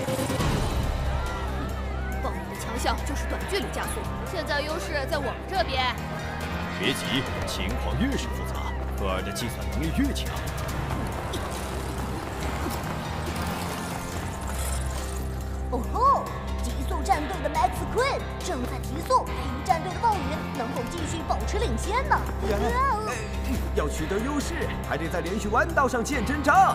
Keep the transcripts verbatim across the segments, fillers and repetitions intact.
暴雨的强项就是短距离加速，现在优势在我们这边。 别急，情况越是复杂，科尔的计算能力越强。 哦吼！极速战队的 Max Queen 正在提速，飞鱼战队的暴雨能否继续保持领先呢？ 哎，要取得优势，还得在连续弯道上见真章。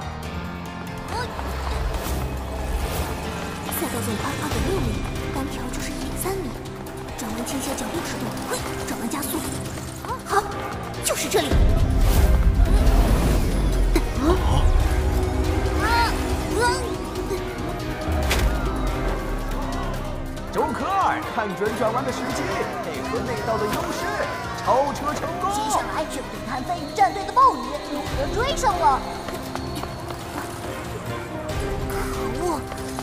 赛道总宽二点六米，单条就是一点三米。转弯倾斜角六十度，嘿，转弯加速。好，就是这里。啊！啊！ 周科尔看准转弯的时机，配合内道的优势，超车成功。 接下来就得看飞鱼战队的暴雨如何追上了。可恶！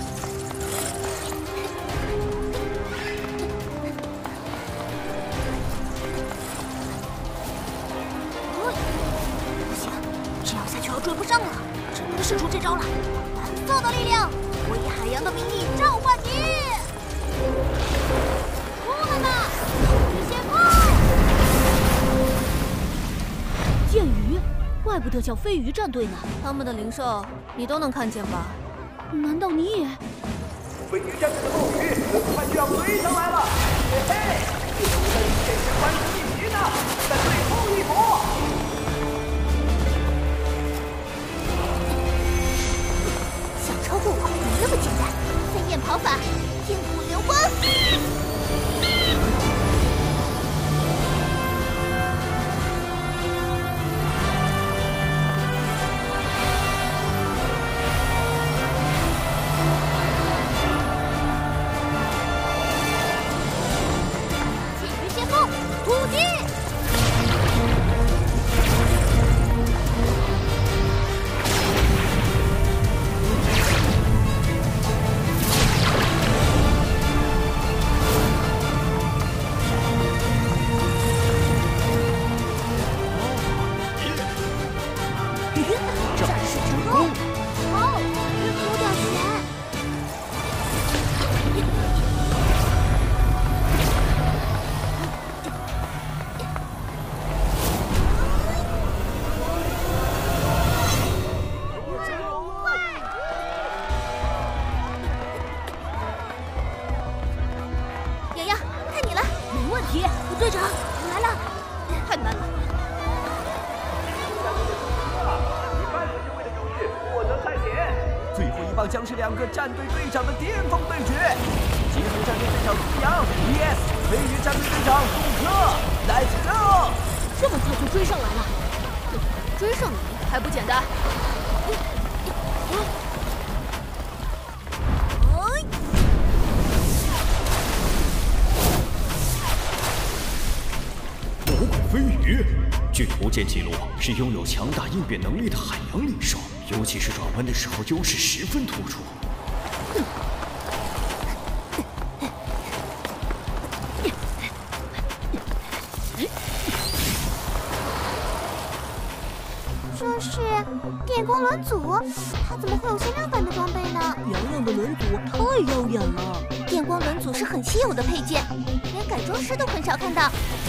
不行，这样下去要追不上了，只能使出这招了。蓝色的力量，我以海洋的名义召唤你！出来吧，鱼先锋！ 剑鱼，怪不得叫飞鱼战队呢。他们的灵兽你都能看见吧？难道你也？ 飞鱼战队的暴雨很快就要追上来了，嘿嘿，就在你面前关注一局呢，在最后一搏。 想超过我没那么简单，飞燕跑法，天鼓流光。队长，我来了！太慢了。 以半个身位的优势获得赛点。最后一棒将是两个战队队长的巅峰对决。吉姆战队队长苏阳 V S 飞鱼战队队长杜克 ，Let's go！ 这么快就追上来了？追上你还不简单？ 魔鬼飞鱼，据图鉴记录，是拥有强大应变能力的海洋灵兽，尤其是转弯的时候优势十分突出。 这是电光轮组，它怎么会有限量版的装备呢？ 洋洋的轮组太耀眼了。 电光轮组是很稀有的配件，连改装师都很少看到。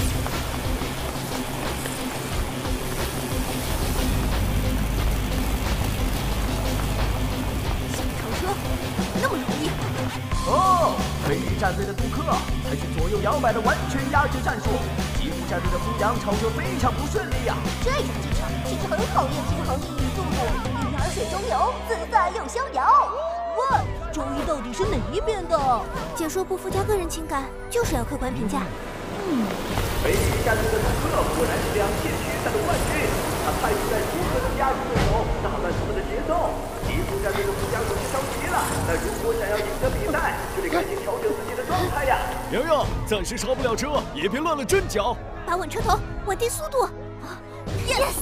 想超车，那么容易？ 哦，飞鱼战队的杜克采取左右摇摆的完全压制战术，吉姆战队的苏阳超车非常不顺利呀、啊。 这种技巧其实很考验平衡力与速度，鱼儿水中游，自在又逍遥。 喂，周一到底是哪一边的？ 解说不附加个人情感，就是要客观评价。 嗯， 飞鱼战队的杜克果然是两届决赛的冠军，他派出在如何能压制对手，打乱他们的节奏。吉姆战队的苏阳有些着急了，但如果想要赢得比赛，就得赶紧调整自己的状态呀。 洋洋，暂时刹不了车，也别乱了阵脚。 把稳车头，稳定速度。Yes。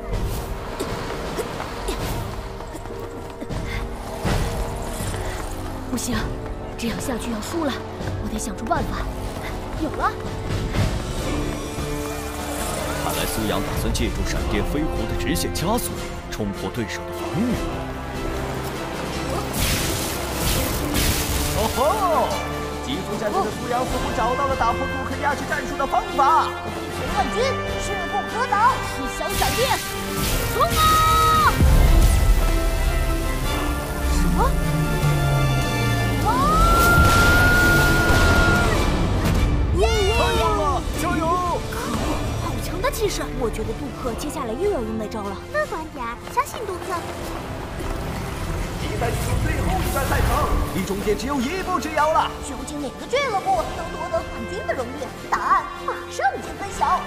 不行，这样下去要输了，我得想出办法。有了！ 看来苏阳打算借助闪电飞狐的直线加速，冲破对手的防御。 吼！吉夫战队的苏阳似乎找到了打破杜克压制战术的方法。 地球冠军势不可挡， 是小闪电，冲啊！ 什么？ 哇！ 太棒了，加油！ 好强的气势！我觉得杜克接下来又要用那招了。 乐观点儿，相信杜克。 比赛进入最后一段赛程，离终点只有一步之遥了。 究竟哪个俱乐部能夺得冠军的荣誉？答案马上见分晓。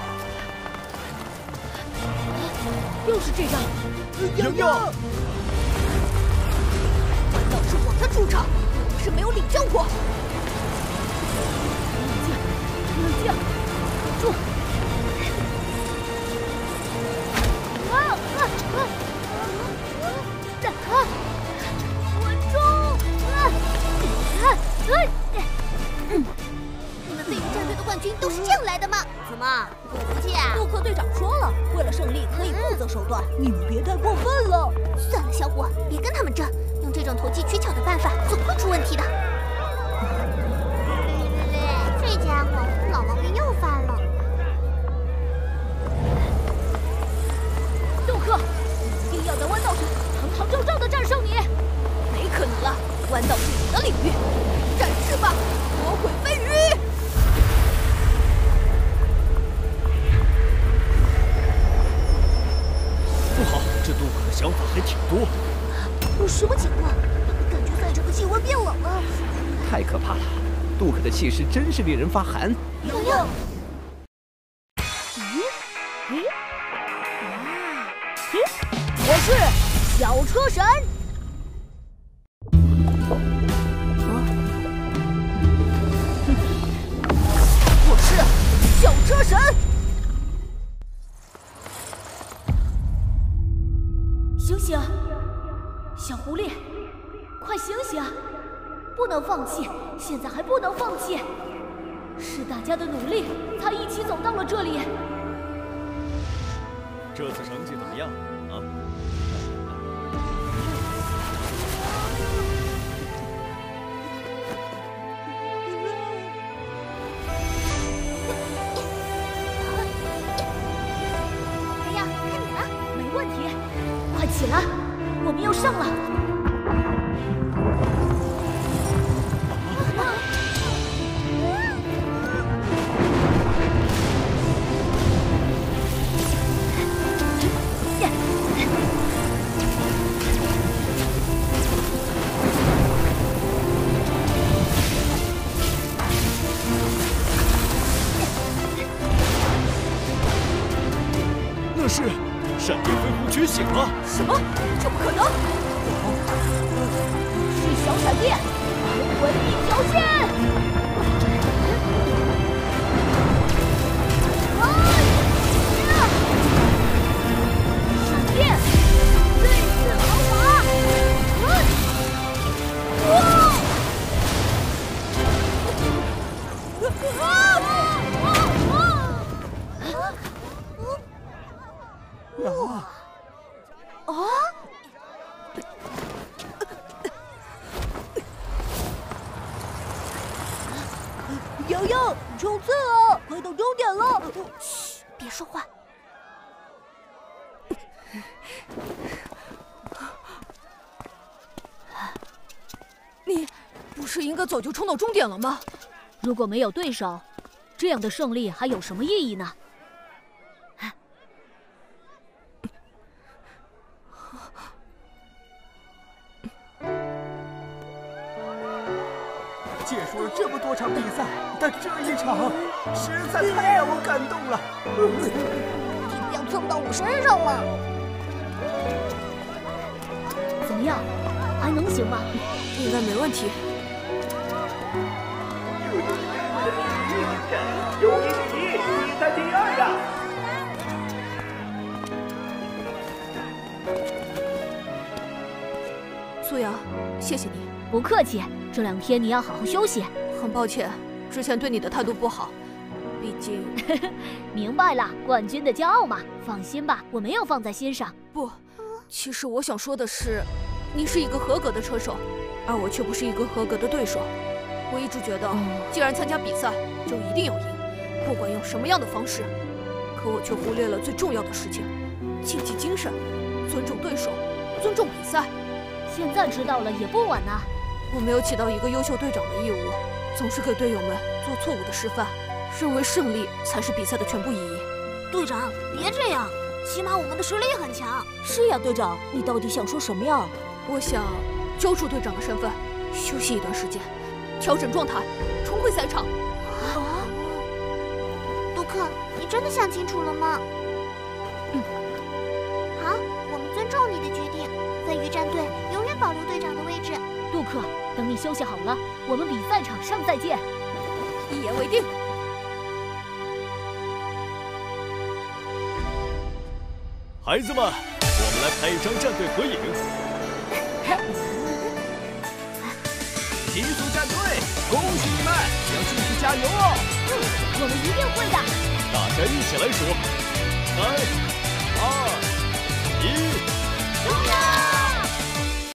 又是这张， 洋洋， 弯道是我的主场，我是没有领教过。 冷静，冷静，住！啊啊啊！啊！稳住！啊！啊！ 嗯，你们飞鱼战队的冠军都是这样来的吗？怎么不服气啊？ 杜克队长说了，为了胜利可以不择手段，你们别太过分了。 算了，小虎，别跟他们争，用这种投机取巧的办法总会出问题的。这家伙老毛病又犯了。 杜克，一定要在弯道上堂堂正正的战胜你。没可能了，弯道是你的领域，展示吧，魔鬼飞鱼！ 不好，这杜克的想法还挺多。 什么情况？感觉赛场的气温变冷了。 太可怕了，杜克的气势真是令人发寒。 洋洋， 咦？咦？啊！咦？我是小车神。我是小车神。醒醒，小狐狸，快醒醒！不能放弃，现在还不能放弃。是大家的努力，才一起走到了这里。 这次成绩怎么样啊？ 洋洋，看你了。 没问题，快起来，我们要上了。 那是闪电飞狐觉醒了！ 什么？这不可能！是小闪电，灵魂一条线！啊！闪电，最次跑法！啊！哇！ 啊！ 啊！ 洋洋，冲刺啊！快到终点了！ 嘘，别说话。 你不是应该早就冲到终点了吗？如果没有对手，这样的胜利还有什么意义呢？ 结束了这么多场比赛，但这一场实在太让我感动了。 你不要蹭到我身上了。 怎么样，还能行吗？ 应该没问题。 这就是飞狐的体育精神，友谊第一，比赛第二呀！ 苏阳，谢谢你。 不客气，这两天你要好好休息。 很抱歉，之前对你的态度不好，毕竟…… 明白了，冠军的骄傲嘛。放心吧，我没有放在心上。 不，其实我想说的是， 你是一个合格的车手，而我却不是一个合格的对手。我一直觉得，既然参加比赛，就一定要赢，不管用什么样的方式。可我却忽略了最重要的事情：竞技精神，尊重对手，尊重比赛。 现在知道了也不晚呐。 我没有起到一个优秀队长的义务，总是给队友们做错误的示范，认为胜利才是比赛的全部意义。 队长，别这样，起码我们的实力很强。 是呀，队长，你到底想说什么呀？ 我想交出队长的身份，休息一段时间，调整状态，重回赛场。 啊！杜克，你真的想清楚了吗？ 嗯。 好，我们尊重你的决定。飞鱼战队永远保留队长的位置。 杜克，等你休息好了，我们比赛场上再见。 一言为定。 孩子们，我们来拍一张战队合影。 极速战队，恭喜你们，要继续加油哦！ 嗯，我们一定会的。 大家一起来数：三、